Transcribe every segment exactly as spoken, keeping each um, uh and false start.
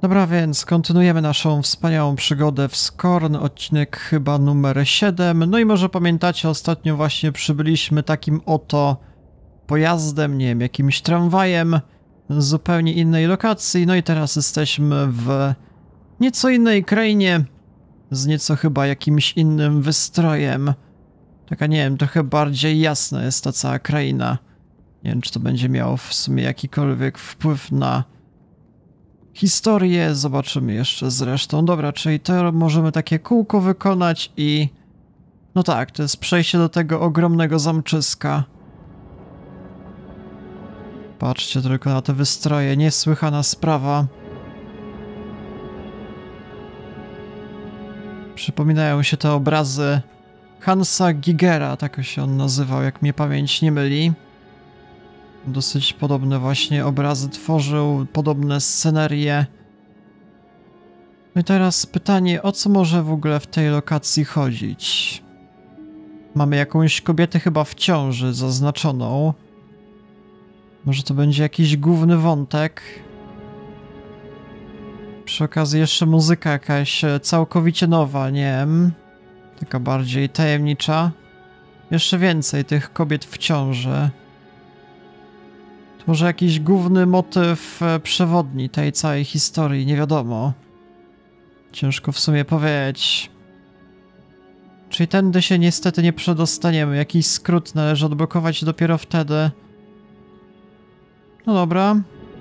Dobra, więc kontynuujemy naszą wspaniałą przygodę w Scorn, odcinek chyba numer siedem. No i może pamiętacie, ostatnio właśnie przybyliśmy takim oto pojazdem, nie wiem, jakimś tramwajem z zupełnie innej lokacji. No i teraz jesteśmy w nieco innej krainie, z nieco chyba jakimś innym wystrojem. Taka, nie wiem, trochę bardziej jasna jest ta cała kraina. Nie wiem, czy to będzie miało w sumie jakikolwiek wpływ na historię. Zobaczymy jeszcze zresztą. Dobra, czyli to możemy takie kółko wykonać i... No tak, to jest przejście do tego ogromnego zamczyska. Patrzcie tylko na te wystroje, niesłychana sprawa. Przypominają się te obrazy Hansa Gigera, tak się on nazywał, jak mnie pamięć nie myli. Dosyć podobne właśnie obrazy tworzył, podobne scenerie. No i teraz pytanie, o co może w ogóle w tej lokacji chodzić? Mamy jakąś kobietę chyba w ciąży zaznaczoną. Może to będzie jakiś główny wątek. Przy okazji jeszcze muzyka jakaś całkowicie nowa, nie wiem. Taka bardziej tajemnicza. Jeszcze więcej tych kobiet w ciąży. To może jakiś główny motyw przewodni tej całej historii, nie wiadomo. Ciężko w sumie powiedzieć. Czyli tędy się niestety nie przedostaniemy. Jakiś skrót należy odblokować dopiero wtedy. No dobra.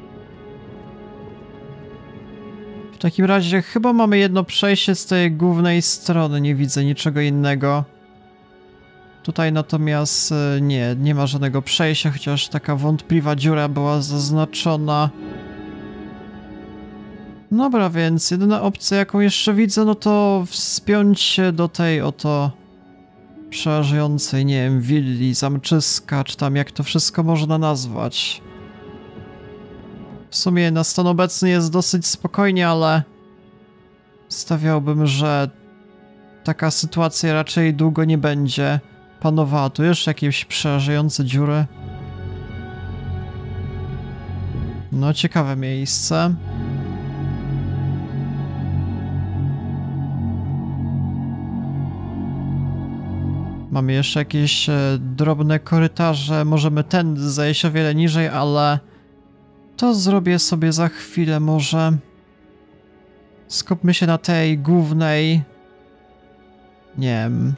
W takim razie chyba mamy jedno przejście z tej głównej strony. Nie widzę niczego innego. Tutaj natomiast nie, nie ma żadnego przejścia, chociaż taka wątpliwa dziura była zaznaczona. Dobra, więc jedyna opcja, jaką jeszcze widzę, no to wspiąć się do tej oto przerażającej, nie wiem, willi, zamczyska, czy tam jak to wszystko można nazwać. W sumie na stan obecny jest dosyć spokojnie, ale stawiałbym, że taka sytuacja raczej długo nie będzie panowała. Tu jeszcze jakieś przerażające dziury. No, ciekawe miejsce. Mamy jeszcze jakieś e, drobne korytarze. Możemy tędy zejść o wiele niżej, ale to zrobię sobie za chwilę może. Skupmy się na tej głównej... Nie wiem...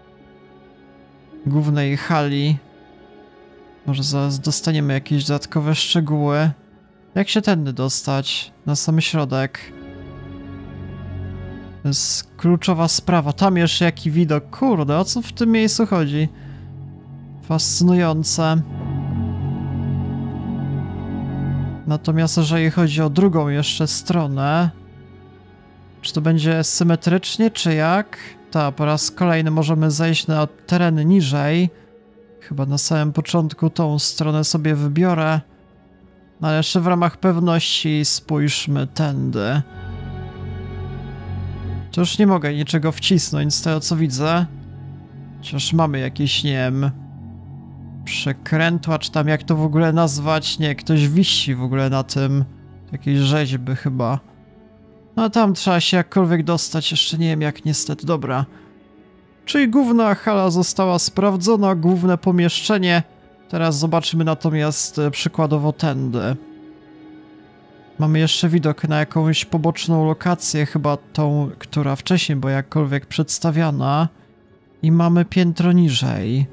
głównej hali. Może zaraz dostaniemy jakieś dodatkowe szczegóły. Jak się tędy dostać? Na sam środek. To jest kluczowa sprawa. Tam jeszcze jaki widok. Kurde, o co w tym miejscu chodzi? Fascynujące. Natomiast jeżeli chodzi o drugą jeszcze stronę... Czy to będzie symetrycznie, czy jak? Tak, po raz kolejny możemy zejść na tereny niżej. Chyba na samym początku tą stronę sobie wybiorę. No ale jeszcze w ramach pewności spójrzmy tędy. To już nie mogę niczego wcisnąć z tego, co widzę. Chociaż mamy jakieś, nie wiem, przekrętła, czy tam jak to w ogóle nazwać. Nie, ktoś wisi w ogóle na tym. Jakieś rzeźby chyba. No a tam trzeba się jakkolwiek dostać, jeszcze nie wiem jak niestety. Dobra. Czyli główna hala została sprawdzona, główne pomieszczenie. Teraz zobaczymy natomiast przykładowo tędy. Mamy jeszcze widok na jakąś poboczną lokację, chyba tą, która wcześniej była jakkolwiek przedstawiana. I mamy piętro niżej.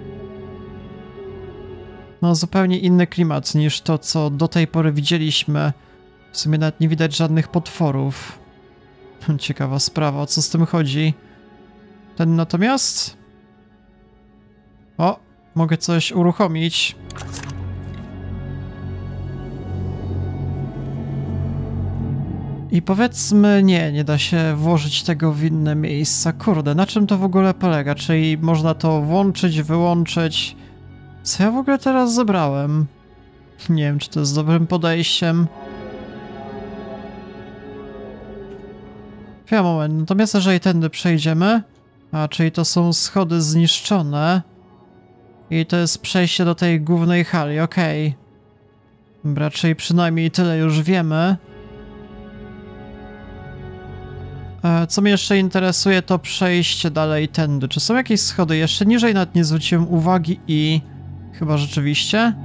No zupełnie inny klimat niż to, co do tej pory widzieliśmy. W sumie nawet nie widać żadnych potworów. Ciekawa sprawa, o co z tym chodzi. Ten natomiast... O, mogę coś uruchomić. I powiedzmy, nie, nie da się włożyć tego w inne miejsca. Kurde, na czym to w ogóle polega? Czyli można to włączyć, wyłączyć? Co ja w ogóle teraz zebrałem? Nie wiem, czy to jest dobrym podejściem. Chwila, moment, natomiast jeżeli tędy przejdziemy, a czyli to są schody zniszczone i to jest przejście do tej głównej hali, okej. Okay. Dobra, czyli przynajmniej tyle już wiemy. E, co mnie jeszcze interesuje, to przejście dalej tędy. Czy są jakieś schody jeszcze niżej? Nawet nie zwróciłem uwagi i... Chyba rzeczywiście?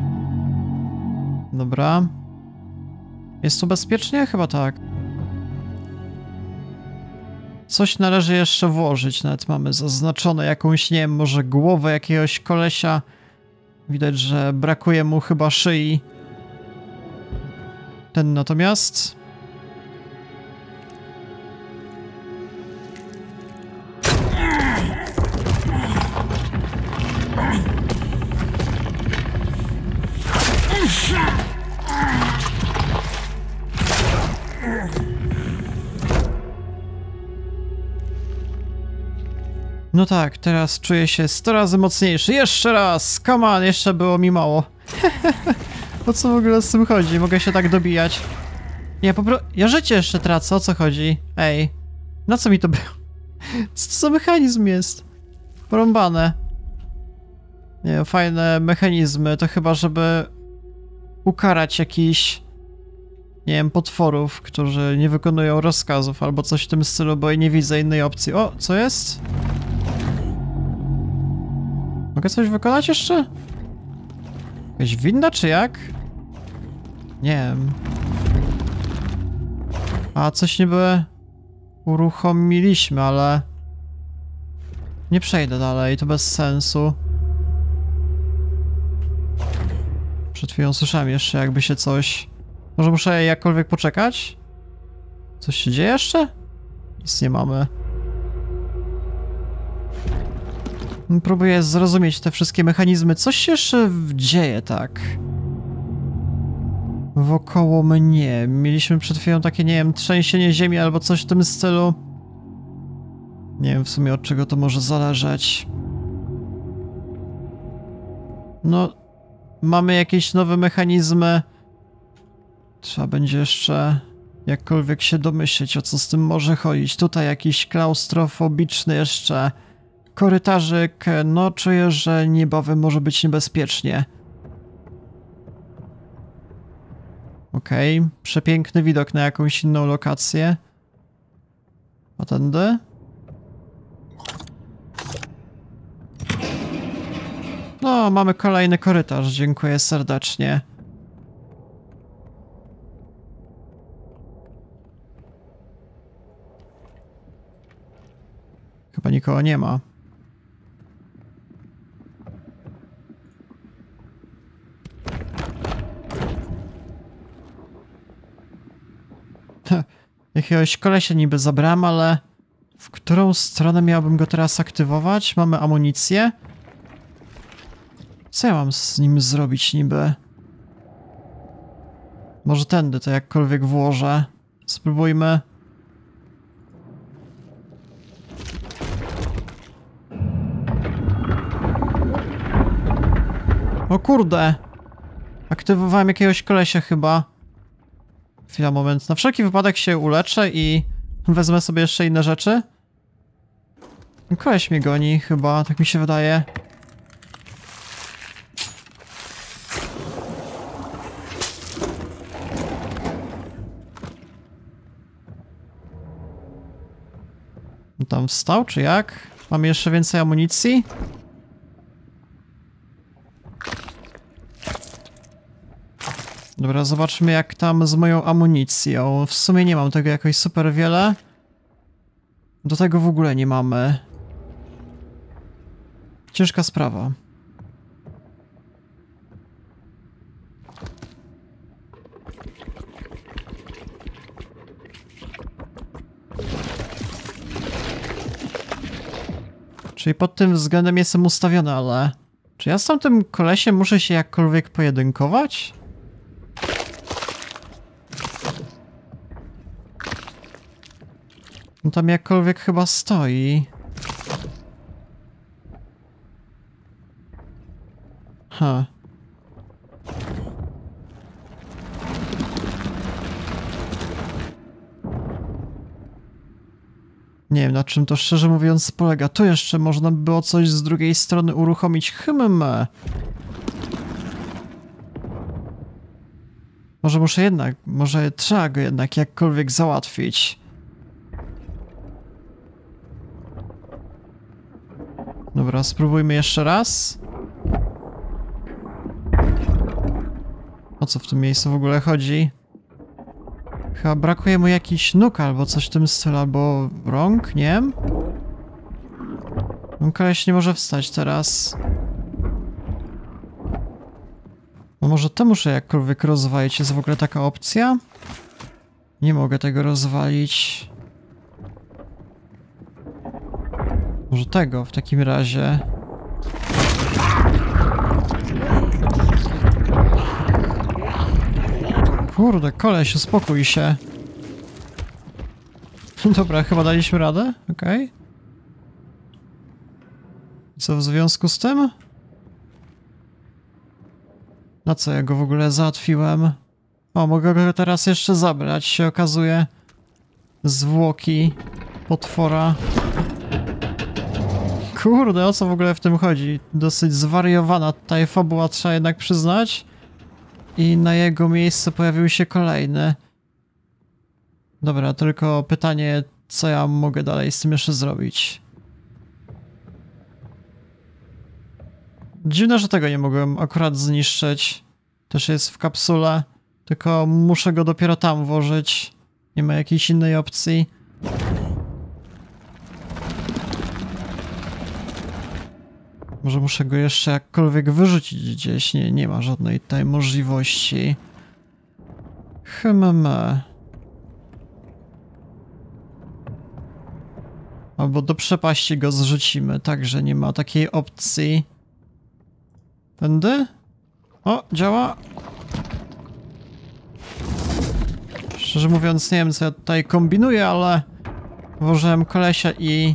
Dobra. Jest tu bezpiecznie? Chyba tak. Coś należy jeszcze włożyć. Nawet mamy zaznaczone jakąś, nie wiem, może głowę jakiegoś kolesia. Widać, że brakuje mu chyba szyi. Ten natomiast... No tak, teraz czuję się sto razy mocniejszy. Jeszcze raz! Come on, jeszcze było mi mało. O co w ogóle z tym chodzi? Mogę się tak dobijać? Nie, po prostu... Ja życie jeszcze tracę, o co chodzi? Ej, na co mi to było? Co to za mechanizm jest? Porąbane. Nie, fajne mechanizmy, to chyba żeby ukarać jakiś, nie wiem, potworów, którzy nie wykonują rozkazów albo coś w tym stylu, bo ja nie widzę innej opcji. O, co jest? Mogę coś wykonać jeszcze? Jakaś winda, czy jak? Nie wiem. A, coś niby uruchomiliśmy, ale... Nie przejdę dalej, to bez sensu. Przed chwilą słyszałem jeszcze, jakby się coś... Może muszę jakkolwiek poczekać? Coś się dzieje jeszcze? Nic nie mamy. Próbuję zrozumieć te wszystkie mechanizmy. Coś się jeszcze dzieje, tak. Wokoło mnie. Mieliśmy przed chwilą takie, nie wiem, trzęsienie ziemi albo coś w tym stylu. Nie wiem w sumie, od czego to może zależeć. No, mamy jakieś nowe mechanizmy. Trzeba będzie jeszcze jakkolwiek się domyśleć, o co z tym może chodzić. Tutaj jakiś klaustrofobiczny jeszcze korytarzyk. No, czuję, że niebawem może być niebezpiecznie. Okej, okay. Przepiękny widok na jakąś inną lokację. A tędy? No, mamy kolejny korytarz, dziękuję serdecznie. Chyba nikogo nie ma. Jakiegoś kolesia niby zabrałem, ale w którą stronę miałbym go teraz aktywować? Mamy amunicję? Co ja mam z nim zrobić niby? Może tędy to jakkolwiek włożę. Spróbujmy. O kurde! Aktywowałem jakiegoś kolesia chyba. Chwila, moment. Na wszelki wypadek się uleczę i wezmę sobie jeszcze inne rzeczy. Koleś mnie goni chyba, tak mi się wydaje. Tam wstał, czy jak? Mamy jeszcze więcej amunicji? Dobra, zobaczmy jak tam z moją amunicją. W sumie nie mam tego jakoś super wiele. Do tego w ogóle nie mamy. Ciężka sprawa. Czyli pod tym względem jestem ustawiony, ale... Czy ja z tamtym kolesiem muszę się jakkolwiek pojedynkować? No tam jakkolwiek chyba stoi. Ha. Nie wiem, na czym to szczerze mówiąc polega. Tu jeszcze można by było coś z drugiej strony uruchomić. Hmm. Może muszę jednak, może trzeba go jednak jakkolwiek załatwić. Dobra, spróbujmy jeszcze raz. O co w tym miejscu w ogóle chodzi? Chyba brakuje mu jakiś nóg albo coś w tym stylu, albo rąk, nie wiem? Ten koleś nie może wstać teraz. No może to muszę jakkolwiek rozwalić. Jest w ogóle taka opcja? Nie mogę tego rozwalić. Może tego w takim razie. Kurde, koleś, uspokój się. Dobra, chyba daliśmy radę, okej. Okay. Co w związku z tym? Na co ja go w ogóle załatwiłem? O, mogę go teraz jeszcze zabrać, się okazuje. Zwłoki potwora. Kurde, o co w ogóle w tym chodzi? Dosyć zwariowana tutaj fabuła, trzeba jednak przyznać. I na jego miejsce pojawił się kolejny. Dobra, tylko pytanie, co ja mogę dalej z tym jeszcze zrobić? Dziwne, że tego nie mogłem akurat zniszczyć. Też jest w kapsule, tylko muszę go dopiero tam włożyć. Nie ma jakiejś innej opcji. Może muszę go jeszcze jakkolwiek wyrzucić gdzieś. Nie, nie ma żadnej tej możliwości. Hmm. Albo do przepaści go zrzucimy, także nie ma takiej opcji. Tędy? O, działa. Szczerze mówiąc, nie wiem, co ja tutaj kombinuję, ale włożyłem kolesia i...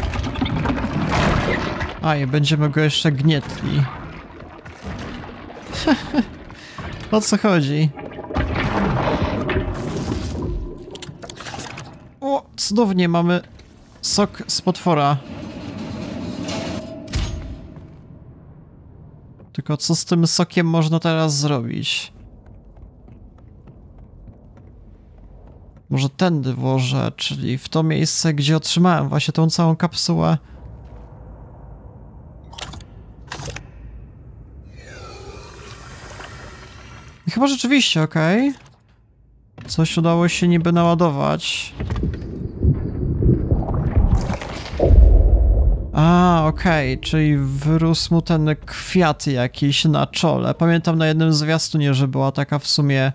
A, i będziemy go jeszcze gnietli. O co chodzi? O, cudownie, mamy sok z potwora. Tylko co z tym sokiem można teraz zrobić? Może tędy włożę, czyli w to miejsce, gdzie otrzymałem właśnie tą całą kapsułę. I chyba rzeczywiście, okej. Okay. Coś udało się niby naładować. A, okej, okay. Czyli wyrósł mu ten kwiat jakiś na czole. Pamiętam na jednym zwiastunie, że była taka w sumie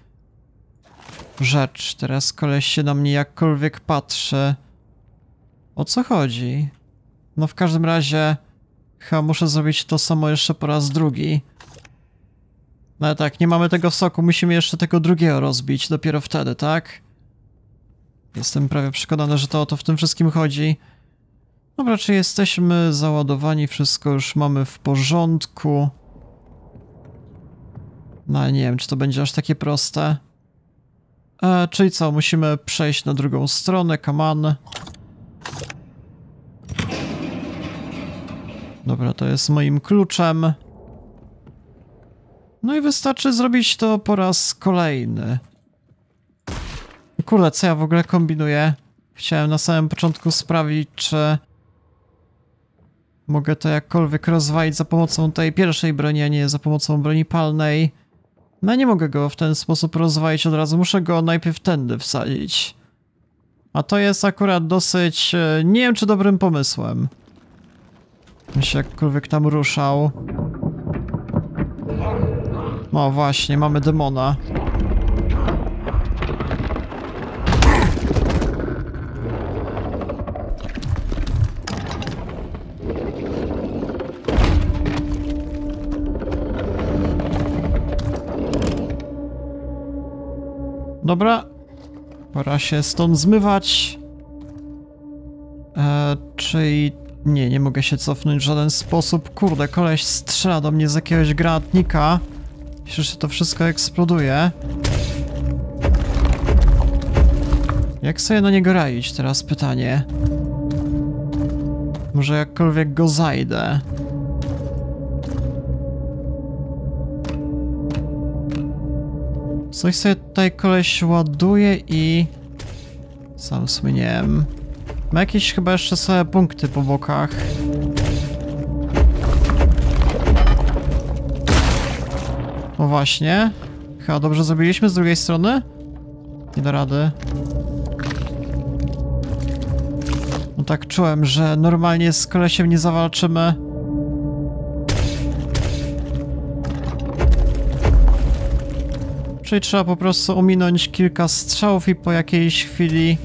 rzecz. Teraz koleś się na mnie jakkolwiek patrzy. O co chodzi? No w każdym razie chyba muszę zrobić to samo jeszcze po raz drugi. No ale tak, nie mamy tego soku, musimy jeszcze tego drugiego rozbić, dopiero wtedy, tak? Jestem prawie przekonany, że to o to w tym wszystkim chodzi. Dobra, czy jesteśmy załadowani, wszystko już mamy w porządku. No ale nie wiem, czy to będzie aż takie proste. E, czyli co, musimy przejść na drugą stronę, come on. Dobra, to jest moim kluczem. No i wystarczy zrobić to po raz kolejny. Kurde, co ja w ogóle kombinuję? Chciałem na samym początku sprawdzić, czy mogę to jakkolwiek rozwalić za pomocą tej pierwszej broni, a nie za pomocą broni palnej. No nie mogę go w ten sposób rozwalić od razu, muszę go najpierw tędy wsadzić. A to jest akurat dosyć... nie wiem, czy dobrym pomysłem. Bym się jakkolwiek tam ruszał. No właśnie, mamy demona. Dobra, pora się stąd zmywać. Eee, czyli... Nie, nie mogę się cofnąć w żaden sposób. Kurde, koleś strzela do mnie z jakiegoś granatnika. Myślę, że to wszystko eksploduje. Jak sobie na niego raić? Teraz pytanie. Może jakkolwiek go zajdę. Coś sobie tutaj koleś ładuje i... Sam w sumie nie wiem. Ma jakieś chyba jeszcze sobie punkty po bokach. O właśnie. Chyba dobrze zrobiliśmy z drugiej strony? Nie da rady. No tak czułem, że normalnie z kolesiem nie zawalczymy. Czyli trzeba po prostu ominąć kilka strzałów i po jakiejś chwili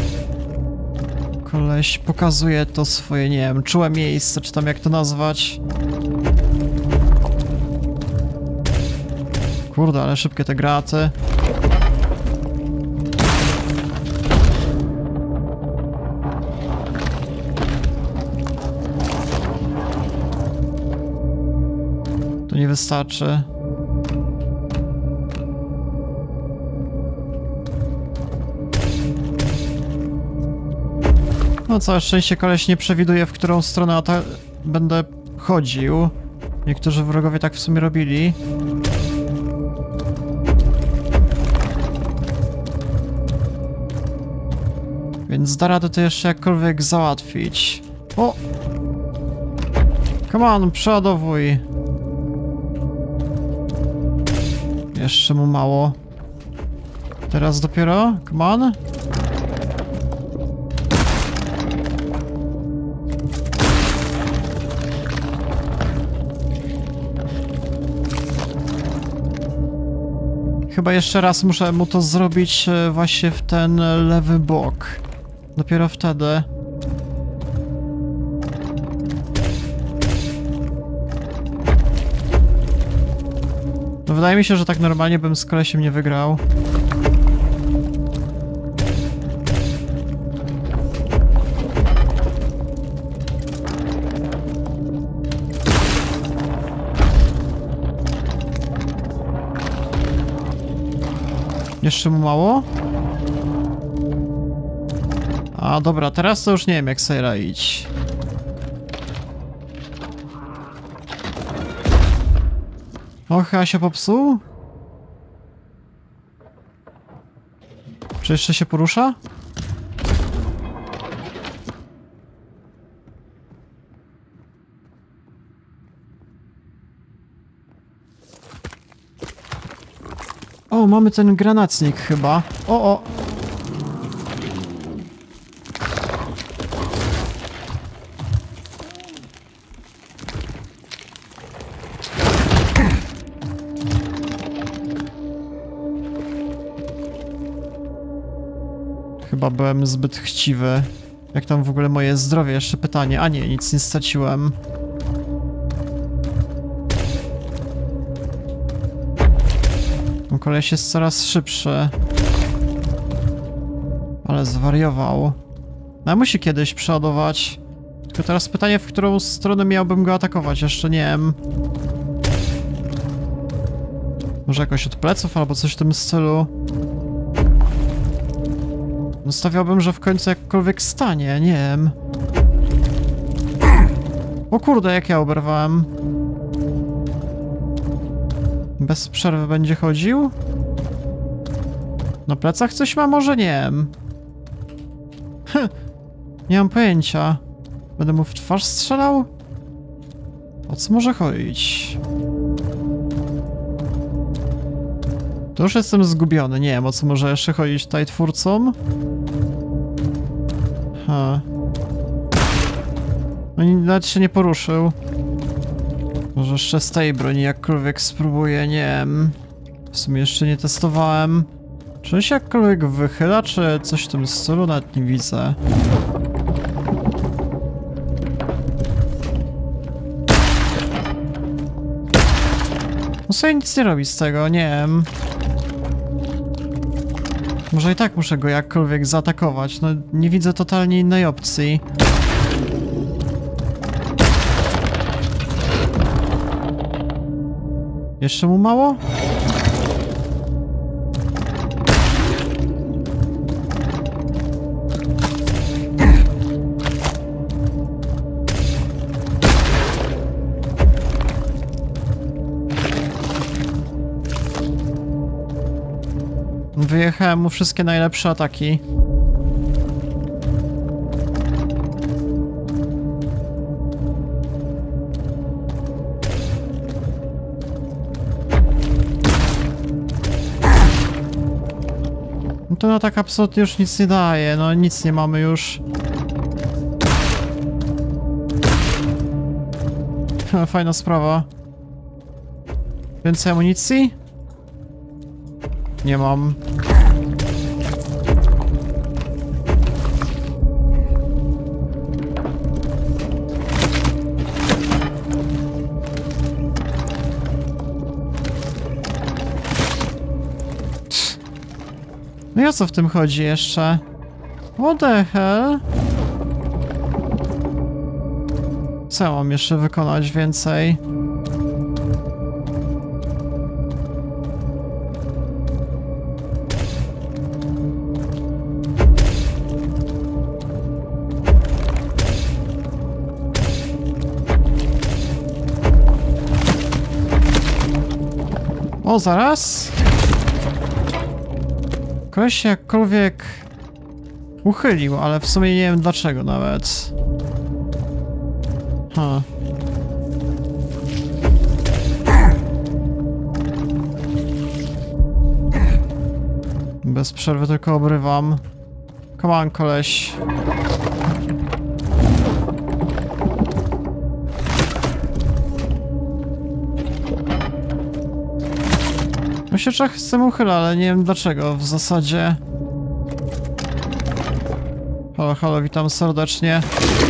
koleś pokazuje to swoje, nie wiem, czułe miejsce, czy tam jak to nazwać. Kurde, ale szybkie te granaty. To nie wystarczy. No całe szczęście koleś nie przewiduje, w którą stronę będę chodził. Niektórzy wrogowie tak w sumie robili. Więc da radę to jeszcze jakkolwiek załatwić. O! Come on, przeładowuj. Jeszcze mu mało. Teraz dopiero? Come on. Chyba jeszcze raz muszę mu to zrobić właśnie w ten lewy bok. Dopiero wtedy. No wydaje mi się, że tak normalnie bym z kolesiem nie wygrał. Jeszcze mu mało? A dobra, teraz to już nie wiem jak sobie radzić. O, chyba się popsuł? Czy jeszcze się porusza? O, mamy ten granatnik chyba. O, o! Chyba byłem zbyt chciwy. Jak tam w ogóle moje zdrowie? Jeszcze pytanie. A nie, nic nie straciłem. Ten koleś jest coraz szybszy. Ale zwariował. No musi kiedyś przeładować. Tylko teraz pytanie, w którą stronę miałbym go atakować? Jeszcze nie wiem. Może jakoś od pleców albo coś w tym stylu. No stawiałbym, że w końcu jakkolwiek stanie, nie wiem. O kurde, jak ja oberwałem. Bez przerwy będzie chodził? Na plecach coś ma? Może nie wiem. Hm, nie mam pojęcia. Będę mu w twarz strzelał? O co może chodzić? To już jestem zgubiony, nie wiem o co może jeszcze chodzić tutaj twórcom. Ha. No i nawet się nie poruszył. Może jeszcze z tej broni jakkolwiek spróbuję, nie wiem. W sumie jeszcze nie testowałem. Czy on się jakkolwiek wychyla, czy coś w tym stylu? Nawet nie widzę. No sobie nic nie robi z tego, nie wiem. Może i tak muszę go jakkolwiek zaatakować, no nie widzę totalnie innej opcji. Jeszcze mu mało? Wyjechałem mu wszystkie najlepsze ataki. Ten atak absolutnie już nic nie daje, no nic nie mamy już. Fajna sprawa. Więcej amunicji? Nie mam. No i o co w tym chodzi jeszcze? What the hell? Co ja mam jeszcze wykonać więcej? O, zaraz? Koleś się jakkolwiek uchylił, ale w sumie nie wiem dlaczego nawet. Ha. Bez przerwy tylko obrywam. Come on, koleś. Ja się czasem uchyla, ale nie wiem dlaczego w zasadzie. Halo, halo, witam serdecznie.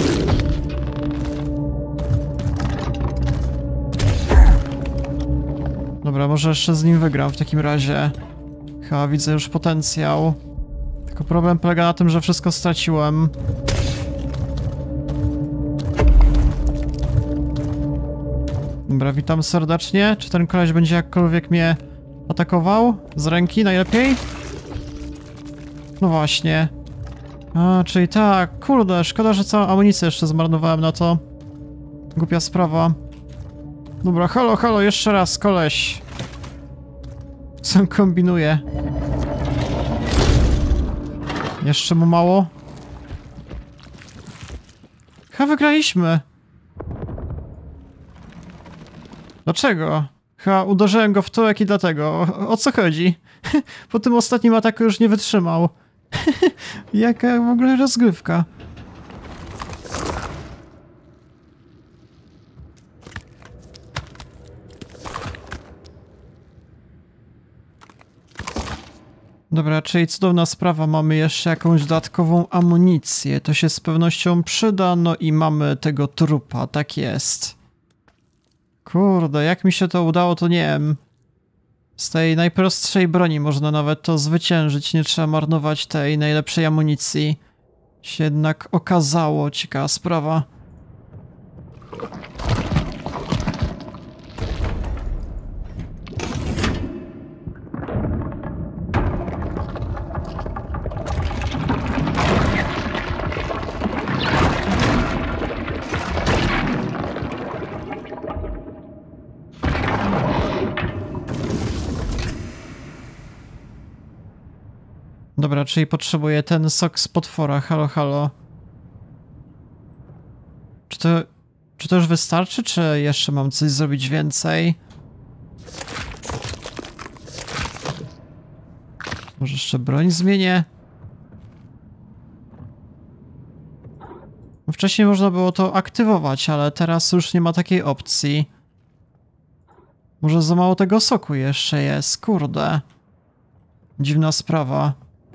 Dobra, może jeszcze z nim wygram w takim razie. Chyba widzę już potencjał. Tylko problem polega na tym, że wszystko straciłem. Dobra, witam serdecznie. Czy ten koleś będzie jakkolwiek mnie atakował? Z ręki najlepiej? No właśnie. A, czyli tak, kurde, szkoda, że całą amunicję jeszcze zmarnowałem na to. Głupia sprawa. Dobra, halo, halo, jeszcze raz, koleś. Co kombinuje? Jeszcze mu mało? Chyba wygraliśmy. Dlaczego? Chyba uderzyłem go w tyłek i dlatego. O, o co chodzi? Po tym ostatnim ataku już nie wytrzymał. Jaka w ogóle rozgrywka. Dobra, czyli cudowna sprawa, mamy jeszcze jakąś dodatkową amunicję, to się z pewnością przyda, no i mamy tego trupa, tak jest. Kurde, jak mi się to udało, to nie wiem. Z tej najprostszej broni można nawet to zwyciężyć, nie trzeba marnować tej najlepszej amunicji. Się jednak okazało, ciekawa sprawa. Dobra, czyli potrzebuję ten sok z potwora. Halo, halo. Czy to... Czy to już wystarczy, czy jeszcze mam coś zrobić więcej? Może jeszcze broń zmienię? Wcześniej można było to aktywować, ale teraz już nie ma takiej opcji. Może za mało tego soku jeszcze jest, kurde. Dziwna sprawa.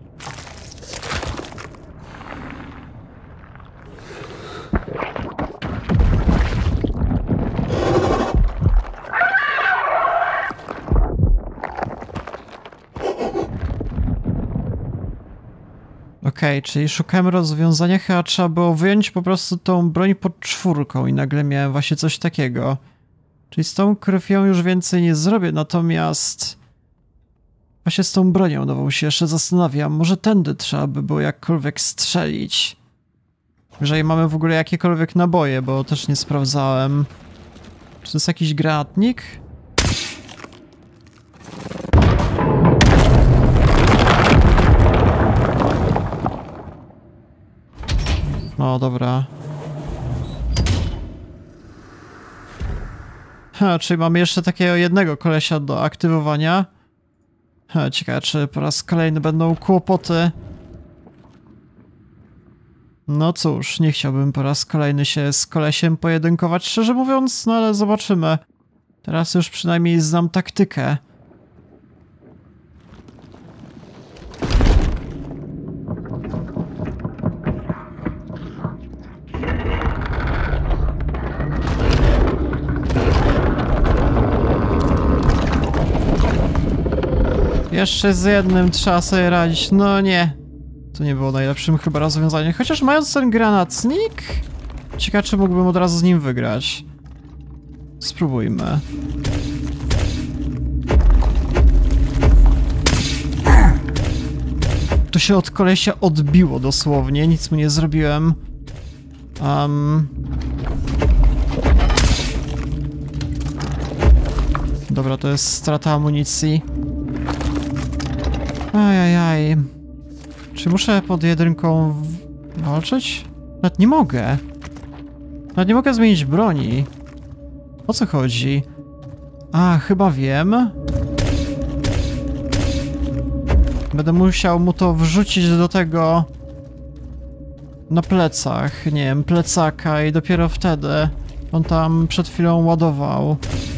Okej, okay, czyli szukałem rozwiązania, chyba trzeba było wyjąć po prostu tą broń pod czwórką i nagle miałem właśnie coś takiego. Czyli z tą krwią już więcej nie zrobię, natomiast właśnie z tą bronią nową się jeszcze zastanawiam. Może tędy trzeba by było jakkolwiek strzelić. Jeżeli mamy w ogóle jakiekolwiek naboje, bo też nie sprawdzałem. Czy to jest jakiś granatnik? No dobra. Ha, czyli mamy jeszcze takiego jednego kolesia do aktywowania. Ha, ciekawe, czy po raz kolejny będą kłopoty. No cóż, nie chciałbym po raz kolejny się z kolesiem pojedynkować, szczerze mówiąc, no ale zobaczymy. Teraz już przynajmniej znam taktykę. Jeszcze z jednym trzeba sobie radzić. No nie. To nie było najlepszym chyba rozwiązaniem. Chociaż mając ten granatnik... Ciekawe, czy mógłbym od razu z nim wygrać. Spróbujmy. To się od kolesia odbiło dosłownie. Nic mu nie zrobiłem. Um... Dobra, to jest strata amunicji. Ajajaj. Czy muszę pod jedynką walczyć? Nawet nie mogę. Nawet nie mogę zmienić broni. O co chodzi? A, chyba wiem. Będę musiał mu to wrzucić do tego... na plecach, nie wiem, plecaka i dopiero wtedy on tam przed chwilą ładował.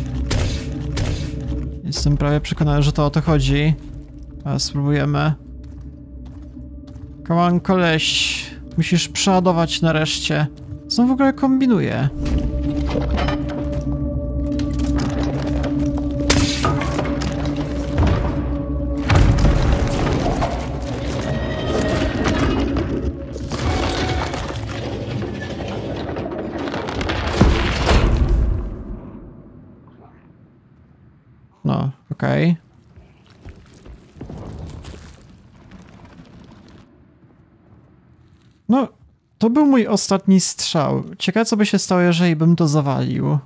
Jestem prawie przekonany, że to o to chodzi. Ale spróbujemy. Come on, koleś. Musisz przeładować nareszcie. Co on w ogóle kombinuje? No, okej. Okay. No, to był mój ostatni strzał. Ciekawe, co by się stało, jeżeli bym to zawalił.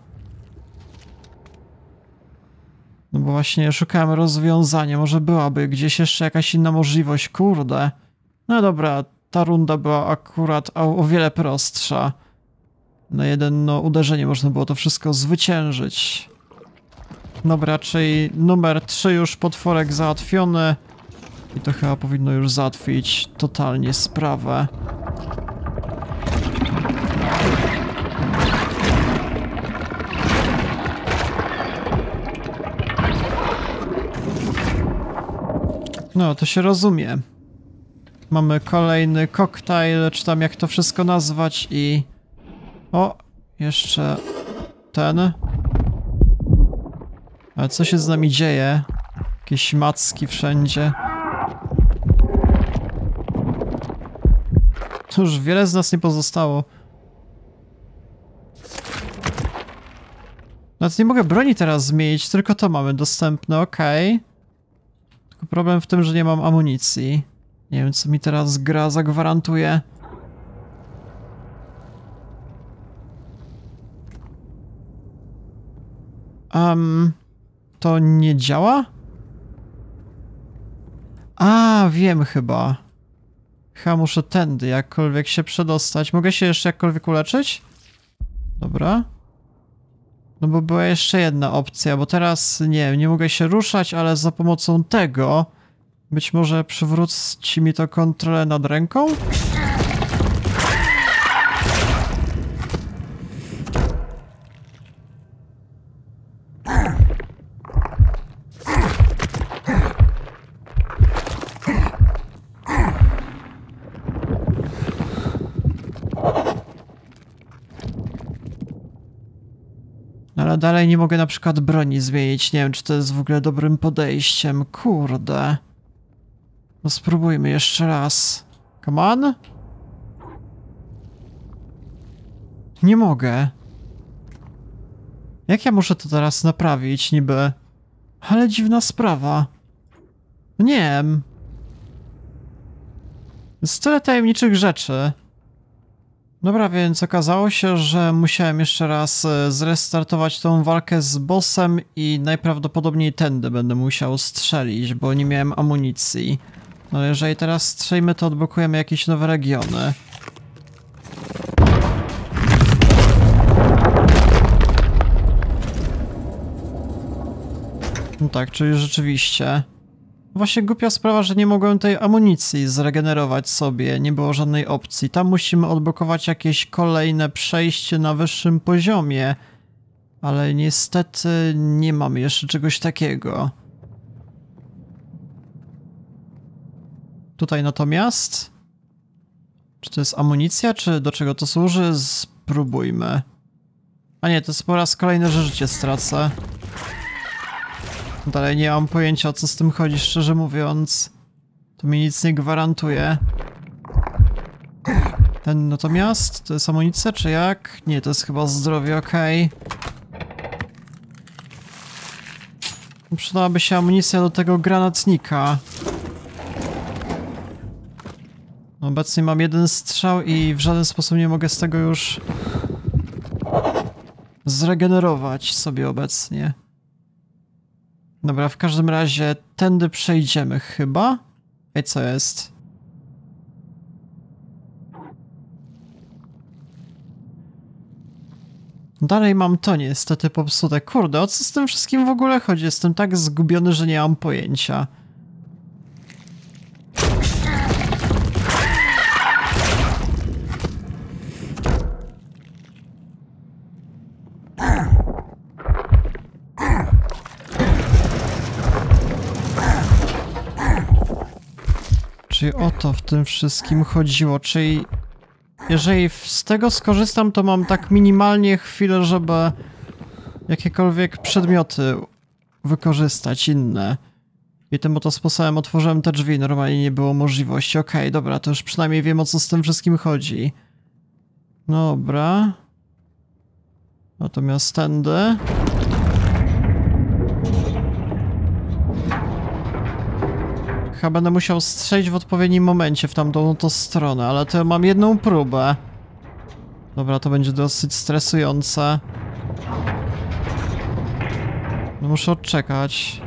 No bo właśnie szukałem rozwiązania. Może byłaby gdzieś jeszcze jakaś inna możliwość. Kurde. No dobra, ta runda była akurat o, o wiele prostsza. Na jedno uderzenie można było to wszystko zwyciężyć. Dobra, czyli numer trzy już potworek załatwiony. I to chyba powinno już załatwić totalnie sprawę. No, to się rozumie. Mamy kolejny koktajl, czy tam jak to wszystko nazwać i... O, jeszcze ten. Ale co się z nami dzieje? Jakieś macki wszędzie. To już wiele z nas nie pozostało. Nawet nie mogę broni teraz zmienić, tylko to mamy dostępne, okej. Okay. Tylko problem w tym, że nie mam amunicji. Nie wiem, co mi teraz gra zagwarantuje. Um, to nie działa? A, wiem chyba. Chyba muszę tędy jakkolwiek się przedostać. Mogę się jeszcze jakkolwiek uleczyć? Dobra. No bo była jeszcze jedna opcja, bo teraz, nie wiem, nie mogę się ruszać, ale za pomocą tego być może przywróci mi to kontrolę nad ręką? Ale dalej nie mogę na przykład broni zmienić. Nie wiem, czy to jest w ogóle dobrym podejściem. Kurde. No spróbujmy jeszcze raz. Come on? Nie mogę. Jak ja muszę to teraz naprawić niby? Ale dziwna sprawa. Nie wiem. Jest tyle tajemniczych rzeczy. Dobra, więc okazało się, że musiałem jeszcze raz zrestartować tą walkę z bossem i najprawdopodobniej tędy będę musiał strzelić, bo nie miałem amunicji. No ale jeżeli teraz strzelimy, to odblokujemy jakieś nowe regiony. No tak, czyli rzeczywiście. Właśnie głupia sprawa, że nie mogłem tej amunicji zregenerować sobie, nie było żadnej opcji. Tam musimy odblokować jakieś kolejne przejście na wyższym poziomie, ale niestety nie mamy jeszcze czegoś takiego. Tutaj natomiast... Czy to jest amunicja, czy do czego to służy? Spróbujmy. A nie, to jest po raz kolejny, że życie stracę. Dalej nie mam pojęcia, o co z tym chodzi, szczerze mówiąc. To mi nic nie gwarantuje. Ten natomiast, to jest amunicja, czy jak? Nie, to jest chyba zdrowie, okej. Okay. Przydałaby się amunicja do tego granatnika. Obecnie mam jeden strzał i w żaden sposób nie mogę z tego już zregenerować sobie obecnie. Dobra, w każdym razie tędy przejdziemy chyba. Ej, co jest? Dalej mam to niestety popsute. Kurde, o co z tym wszystkim w ogóle chodzi? Jestem tak zgubiony, że nie mam pojęcia. Czyli o to w tym wszystkim chodziło, czyli jeżeli z tego skorzystam, to mam tak minimalnie chwilę, żeby jakiekolwiek przedmioty wykorzystać, inne. I tym oto sposobem otworzyłem te drzwi, normalnie nie było możliwości. Okej, okay, dobra, to już przynajmniej wiem, o co z tym wszystkim chodzi. Dobra. Natomiast tędy... Chyba będę musiał strzelić w odpowiednim momencie w tamtą to stronę, ale to mam jedną próbę. Dobra, to będzie dosyć stresujące. No muszę odczekać.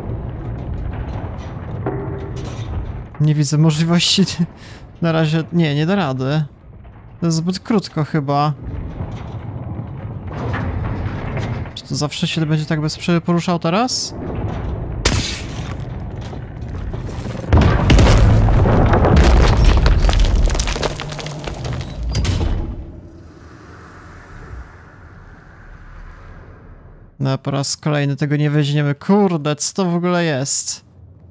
Nie widzę możliwości. Na razie... Nie, nie da rady. To jest zbyt krótko chyba. Czy to zawsze się będzie tak bez przerwy poruszał teraz? No, po raz kolejny tego nie weźmiemy. Kurde, co to w ogóle jest?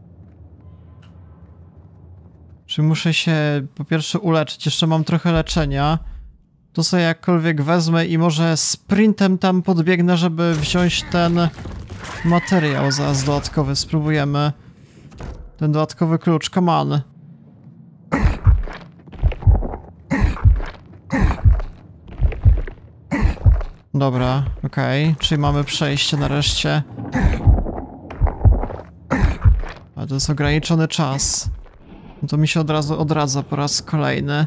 Czy muszę się po pierwsze uleczyć? Jeszcze mam trochę leczenia. To sobie jakkolwiek wezmę i może sprintem tam podbiegnę, żeby wziąć ten materiał zaraz dodatkowy. Spróbujemy. Ten dodatkowy klucz. Come on. Dobra, okej. Okay. Czyli mamy przejście nareszcie. Ale to jest ograniczony czas. No to mi się od razu odradza po raz kolejny.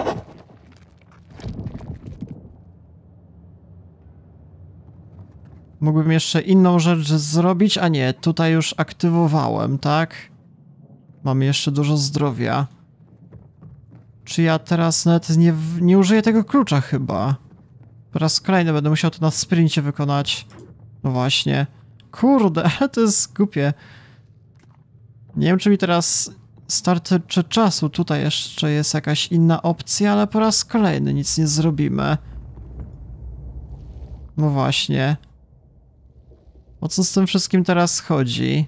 Mógłbym jeszcze inną rzecz zrobić, a nie, tutaj już aktywowałem, tak? Mamy jeszcze dużo zdrowia. Czy ja teraz nawet nie, nie użyję tego klucza chyba? Po raz kolejny będę musiał to na sprincie wykonać. No właśnie. Kurde, to jest głupie. Nie wiem, czy mi teraz starczy czasu. Tutaj jeszcze jest jakaś inna opcja, ale po raz kolejny nic nie zrobimy. No właśnie. O co z tym wszystkim teraz chodzi?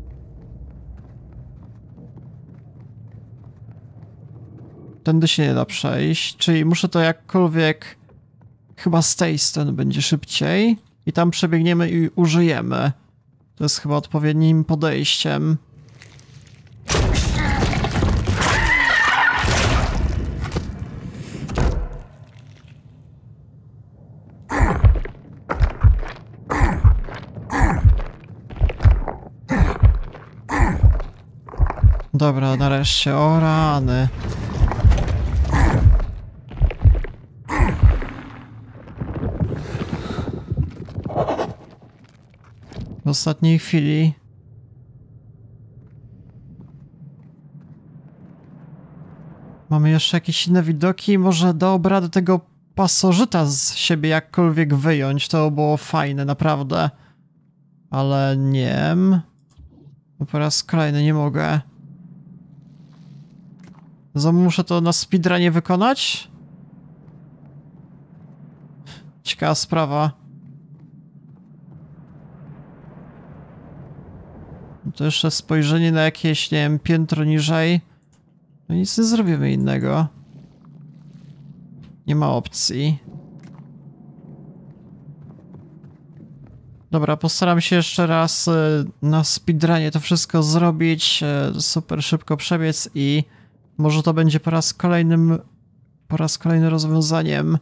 Tędy się nie da przejść, czyli muszę to jakkolwiek... Chyba z tej strony będzie szybciej. I tam przebiegniemy i użyjemy. To jest chyba odpowiednim podejściem. Dobra, nareszcie. O rany. W ostatniej chwili. Mamy jeszcze jakieś inne widoki. Może dałoby radę tego pasożyta z siebie jakkolwiek wyjąć. To było fajne, naprawdę. Ale nie wiem. No po raz kolejny nie mogę. Znowu muszę to na speedrunie wykonać? Ciekawa sprawa. To jeszcze spojrzenie na jakieś, nie wiem, piętro niżej. No nic nie zrobimy innego. Nie ma opcji. Dobra, postaram się jeszcze raz na speedrunie to wszystko zrobić, super szybko przebiec i może to będzie po raz kolejnym, po raz kolejnym rozwiązaniem.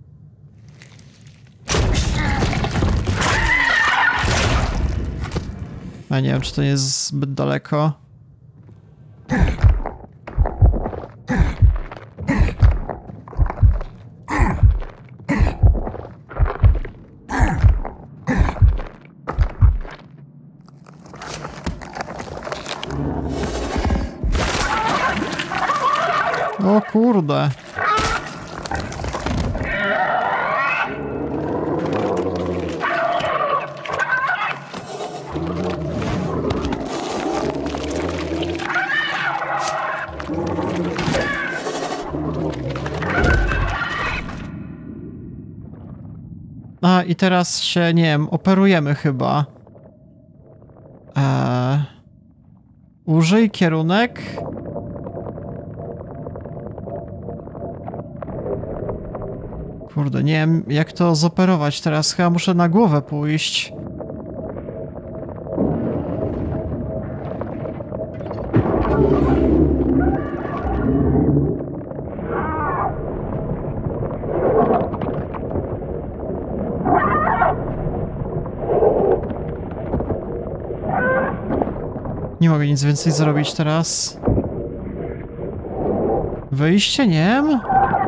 Ja nie wiem, czy to nie jest zbyt daleko. O kurde. A i teraz się, nie wiem, operujemy chyba. Eee, użyj kierunek. Kurde, nie wiem jak to zoperować teraz. Chyba muszę na głowę pójść. Nie mogę nic więcej zrobić teraz. Wyjście, nie wiem?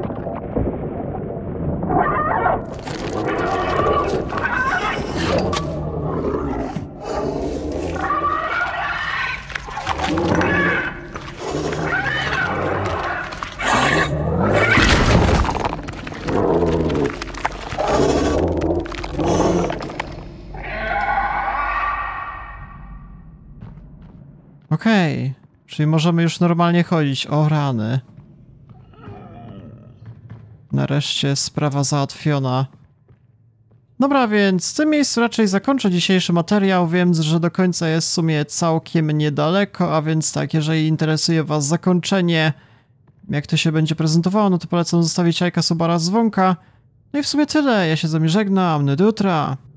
Okej, okay. Czyli możemy już normalnie chodzić. O rany. Nareszcie sprawa załatwiona. Dobra, więc w tym miejscu raczej zakończę dzisiejszy materiał. Wiem, że do końca jest w sumie całkiem niedaleko, a więc tak, jeżeli interesuje was zakończenie, jak to się będzie prezentowało, no to polecam zostawić lajka, suba oraz dzwonka. No i w sumie tyle. Ja się z wami żegnam. Do jutra.